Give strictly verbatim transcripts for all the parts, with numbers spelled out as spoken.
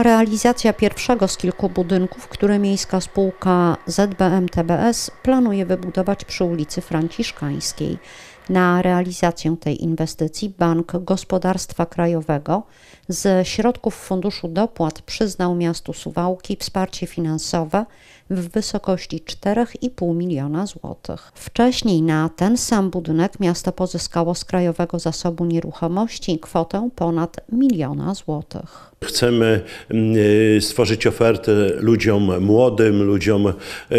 realizacja pierwszego z kilku budynków, które miejska spółka Z B M T B S planuje wybudować przy ulicy Franciszkańskiej. Na realizację tej inwestycji Bank Gospodarstwa Krajowego ze środków Funduszu Dopłat przyznał miastu Suwałki wsparcie finansowe w wysokości czterech i pół miliona złotych. Wcześniej na ten sam budynek miasto pozyskało z Krajowego Zasobu Nieruchomości kwotę ponad miliona złotych. Chcemy stworzyć ofertę ludziom młodym, ludziom,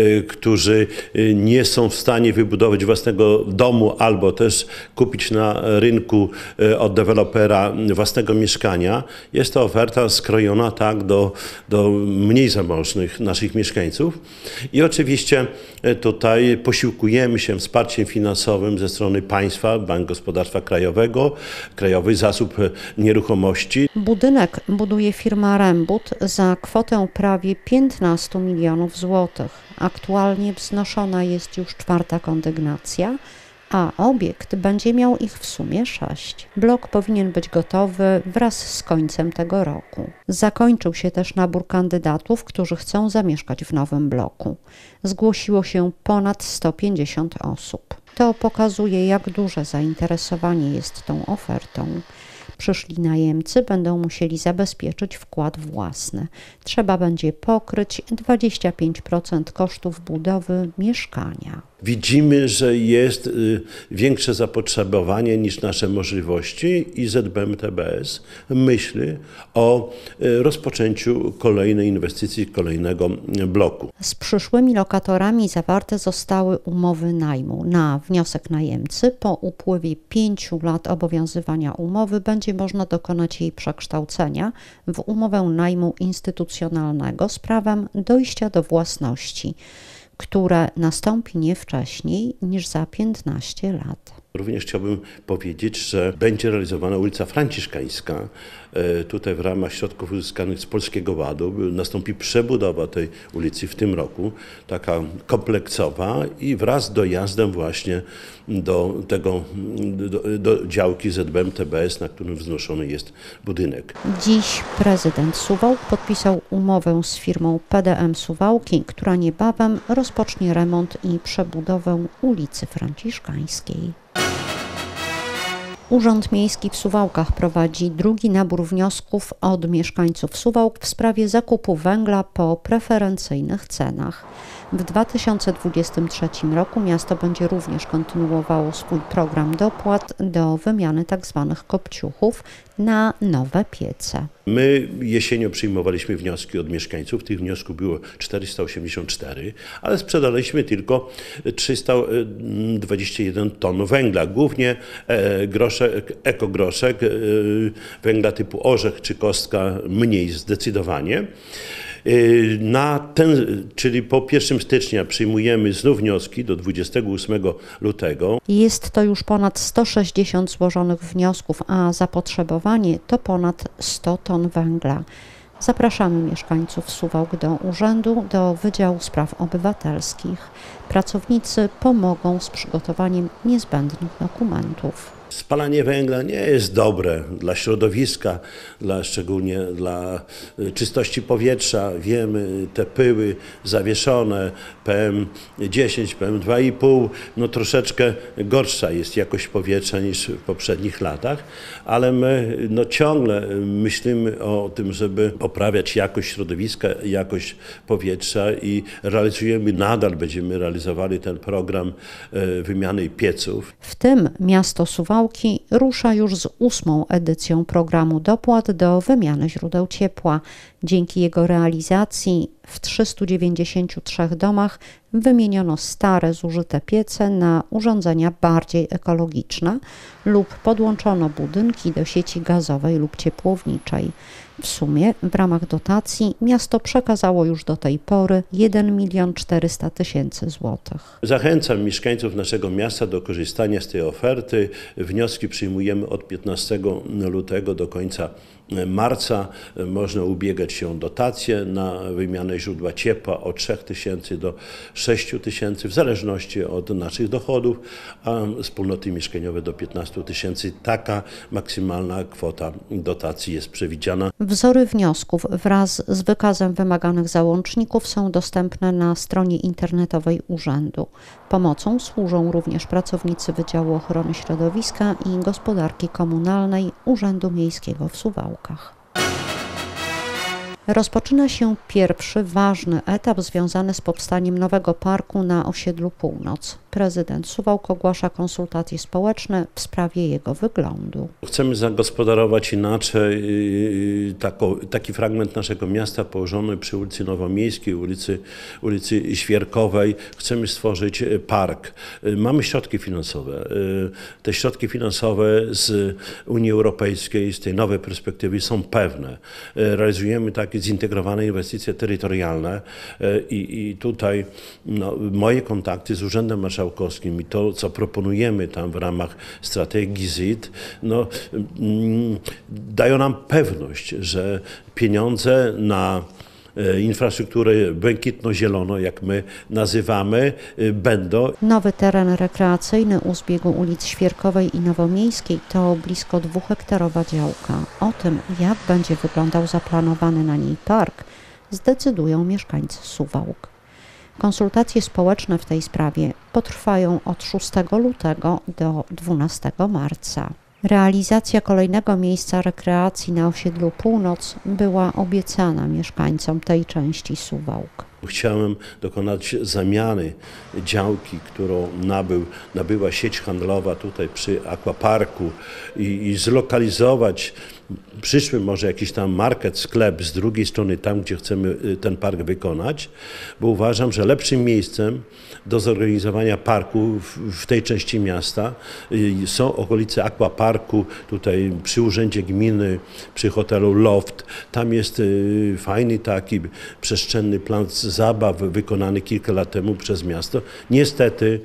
którzy nie są w stanie wybudować własnego domu albo też kupić na rynku od dewelopera własnego mieszkania. Jest to oferta skrojona tak do, do mniej zamożnych naszych mieszkańców. I oczywiście tutaj posiłkujemy się wsparciem finansowym ze strony państwa, Bank Gospodarstwa Krajowego, Krajowy Zasób Nieruchomości. Budynek buduje firma Rembut za kwotę prawie piętnastu milionów złotych. Aktualnie wznoszona jest już czwarta kondygnacja, a obiekt będzie miał ich w sumie sześć. Blok powinien być gotowy wraz z końcem tego roku. Zakończył się też nabór kandydatów, którzy chcą zamieszkać w nowym bloku. Zgłosiło się ponad sto pięćdziesiąt osób. To pokazuje, jak duże zainteresowanie jest tą ofertą. Przyszli najemcy będą musieli zabezpieczyć wkład własny. Trzeba będzie pokryć dwadzieścia pięć procent kosztów budowy mieszkania. Widzimy, że jest większe zapotrzebowanie niż nasze możliwości i Z B M T B S myśli o rozpoczęciu kolejnej inwestycji, kolejnego bloku. Z przyszłymi lokatorami zawarte zostały umowy najmu. Na wniosek najemcy po upływie pięciu lat obowiązywania umowy będzie można dokonać jej przekształcenia w umowę najmu instytucjonalnego z prawem dojścia do własności, które nastąpi nie wcześniej niż za piętnaście lat. Również chciałbym powiedzieć, że będzie realizowana ulica Franciszkańska. Tutaj w ramach środków uzyskanych z Polskiego Ładu nastąpi przebudowa tej ulicy w tym roku, taka kompleksowa i wraz z dojazdem właśnie do tego, do, do działki Z B M T B S, na którym wznoszony jest budynek. Dziś prezydent Suwałk podpisał umowę z firmą P D M Suwałki, która niebawem rozpocznie remont i przebudowę ulicy Franciszkańskiej. Urząd Miejski w Suwałkach prowadzi drugi nabór wniosków od mieszkańców Suwałk w sprawie zakupu węgla po preferencyjnych cenach. W dwa tysiące dwudziestym trzecim roku miasto będzie również kontynuowało swój program dopłat do wymiany tzw. kopciuchów na nowe piece. My jesienią przyjmowaliśmy wnioski od mieszkańców, tych wniosków było czterysta osiemdziesiąt cztery, ale sprzedaliśmy tylko trzysta dwadzieścia jeden ton węgla, głównie groszek, ekogroszek, węgla typu orzech czy kostka mniej zdecydowanie. Na ten, czyli po pierwszego stycznia przyjmujemy znów wnioski do dwudziestego ósmego lutego. Jest to już ponad sto sześćdziesiąt złożonych wniosków, a zapotrzebowanie to ponad sto ton węgla. Zapraszamy mieszkańców Suwałk do urzędu, do Wydziału Spraw Obywatelskich. Pracownicy pomogą z przygotowaniem niezbędnych dokumentów. Spalanie węgla nie jest dobre dla środowiska, dla, szczególnie dla czystości powietrza. Wiemy, te pyły zawieszone, P M dziesięć, P M dwa i pół, no troszeczkę gorsza jest jakość powietrza niż w poprzednich latach, ale my no, ciągle myślimy o tym, żeby poprawiać jakość środowiska, jakość powietrza i realizujemy, nadal będziemy realizowali ten program wymiany pieców. W tym miasto Suwałki rusza już z ósmą edycją programu dopłat do wymiany źródeł ciepła. Dzięki jego realizacji w trzystu dziewięćdziesięciu trzech domach wymieniono stare, zużyte piece na urządzenia bardziej ekologiczne lub podłączono budynki do sieci gazowej lub ciepłowniczej. W sumie w ramach dotacji miasto przekazało już do tej pory jeden milion czterysta tysięcy złotych. Zachęcam mieszkańców naszego miasta do korzystania z tej oferty. Wnioski przyjmujemy od piętnastego lutego do końca marca można ubiegać się o dotacje na wymianę źródła ciepła od trzech tysięcy do sześciu tysięcy w zależności od naszych dochodów, a wspólnoty mieszkaniowe do piętnastu tysięcy. Taka maksymalna kwota dotacji jest przewidziana. Wzory wniosków wraz z wykazem wymaganych załączników są dostępne na stronie internetowej urzędu. Pomocą służą również pracownicy Wydziału Ochrony Środowiska i Gospodarki Komunalnej Urzędu Miejskiego w Suwałkach. Rozpoczyna się pierwszy ważny etap związany z powstaniem nowego parku na osiedlu Północ. Prezydent Suwałk ogłasza konsultacje społeczne w sprawie jego wyglądu. Chcemy zagospodarować inaczej tako, taki fragment naszego miasta położony przy ulicy Nowomiejskiej, ulicy, ulicy Świerkowej. Chcemy stworzyć park. Mamy środki finansowe. Te środki finansowe z Unii Europejskiej, z tej nowej perspektywy są pewne. Realizujemy takie zintegrowane inwestycje terytorialne i, i tutaj no, moje kontakty z Urzędem Marszałkowskim i to, co proponujemy tam w ramach strategii Z I T, no, mm, dają nam pewność, że pieniądze na infrastrukturę błękitno-zieloną, jak my nazywamy, będą. Nowy teren rekreacyjny u zbiegu ulic Świerkowej i Nowomiejskiej to blisko dwuhektarowa działka. O tym, jak będzie wyglądał zaplanowany na niej park, zdecydują mieszkańcy Suwałk. Konsultacje społeczne w tej sprawie potrwają od szóstego lutego do dwunastego marca. Realizacja kolejnego miejsca rekreacji na osiedlu Północ była obiecana mieszkańcom tej części Suwałk. Chciałem dokonać zamiany działki, którą nabył, nabyła sieć handlowa tutaj przy Aquaparku i, i zlokalizować przyszły może jakiś tam market, sklep z drugiej strony tam, gdzie chcemy ten park wykonać, bo uważam, że lepszym miejscem do zorganizowania parku w, w tej części miasta są okolice Aquaparku, tutaj przy Urzędzie Gminy, przy hotelu Loft. Tam jest fajny taki przestrzenny plan zabaw wykonany kilka lat temu przez miasto. Niestety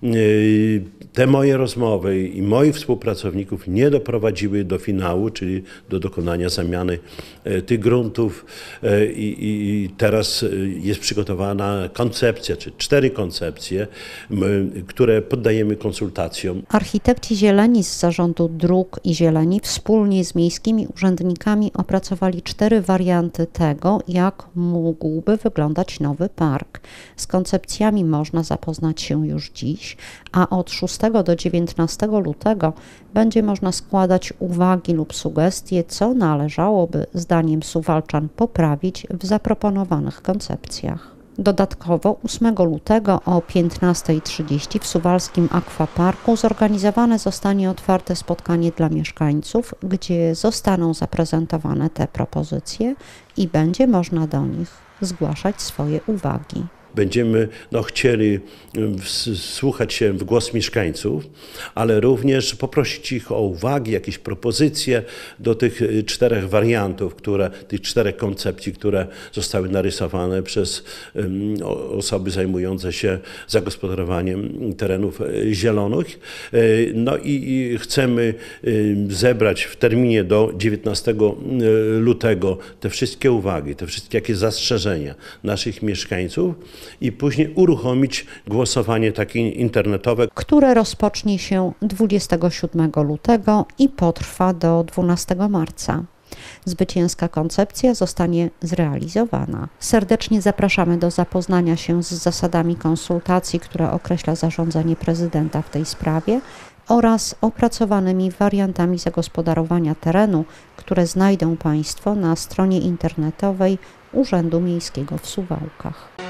te moje rozmowy i moich współpracowników nie doprowadziły do finału, czyli do dokonania zamiany tych gruntów i, i teraz jest przygotowana koncepcja, czy cztery koncepcje, które poddajemy konsultacjom. Architekci zieleni z Zarządu Dróg i Zieleni wspólnie z miejskimi urzędnikami opracowali cztery warianty tego, jak mógłby wyglądać nowy park. Z koncepcjami można zapoznać się już dziś, a od szóstego do dziewiętnastego lutego będzie można składać uwagi lub sugestie, co należałoby zdaniem suwalczan poprawić w zaproponowanych koncepcjach. Dodatkowo ósmego lutego o piętnastej trzydzieści w suwalskim Aquaparku zorganizowane zostanie otwarte spotkanie dla mieszkańców, gdzie zostaną zaprezentowane te propozycje i będzie można do nich zgłaszać swoje uwagi. Będziemy no, chcieli wsłuchać się w głos mieszkańców, ale również poprosić ich o uwagi, jakieś propozycje do tych czterech wariantów, które, tych czterech koncepcji, które zostały narysowane przez um, osoby zajmujące się zagospodarowaniem terenów zielonych. No i, i chcemy zebrać w terminie do dziewiętnastego lutego te wszystkie uwagi, te wszystkie jakieś zastrzeżenia naszych mieszkańców, i później uruchomić głosowanie takie internetowe, które rozpocznie się dwudziestego siódmego lutego i potrwa do dwunastego marca. Zwycięska koncepcja zostanie zrealizowana. Serdecznie zapraszamy do zapoznania się z zasadami konsultacji, które określa zarządzenie prezydenta w tej sprawie, oraz opracowanymi wariantami zagospodarowania terenu, które znajdą Państwo na stronie internetowej Urzędu Miejskiego w Suwałkach.